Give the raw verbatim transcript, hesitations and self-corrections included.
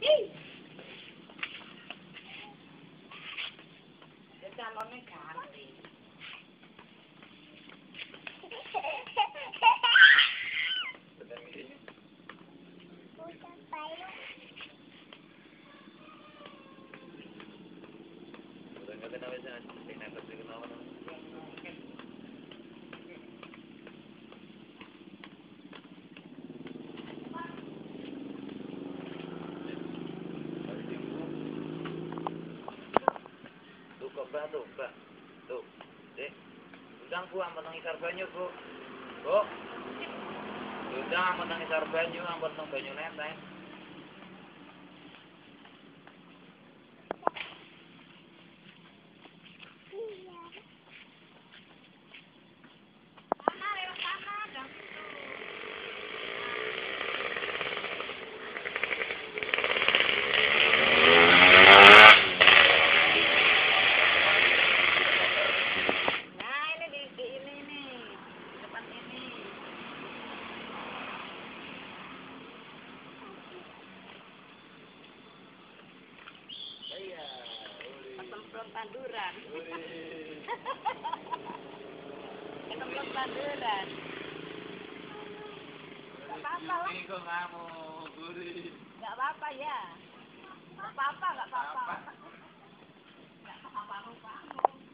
Ya calonnya ganti. Mbak tuh, Mbak. Tuh. Dek. Undang Bu ampun nang isar banyu, Bu. Bu. Undang ampun nang isar banyu, ampun nang banyu neteng. Sana lewat sana, dan situ. Nah, ini di, di ini nih, di depan ini. Iya. Ketemplon tanduran. Ketemplon tanduran. Gak apa-apa lah. Ini kok kamu, Guri. Gak apa-apa ya. Gak apa-apa, gak apa-apa. Gak apa-apa.